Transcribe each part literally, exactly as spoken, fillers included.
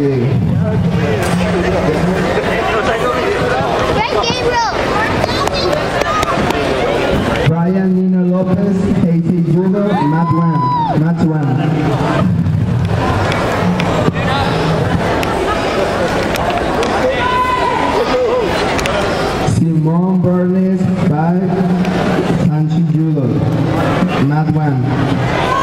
Brian Nino Lopez, Casey Judo, Matt Wan. Matt Wan. Simone Bernes by Sanchi Judo, Matt Wan.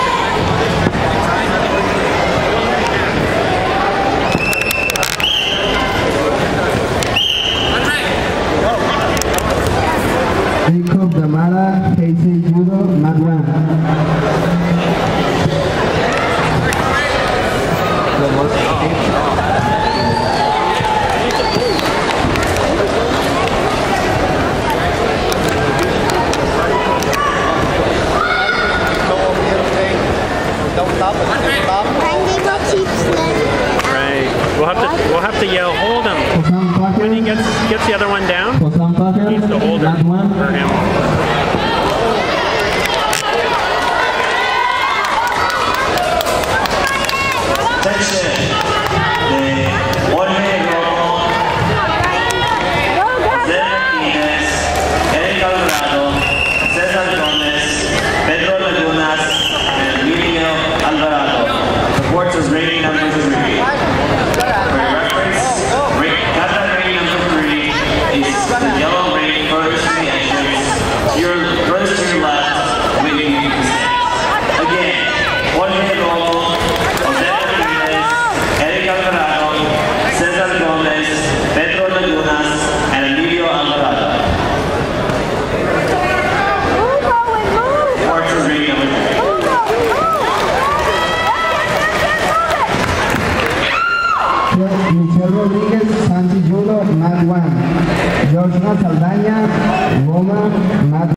Jacob Damara, Casey Judo, Matt Wan. Right. We'll have to we'll have to yell, hold him. When he gets gets the other one down, he needs to hold it for him.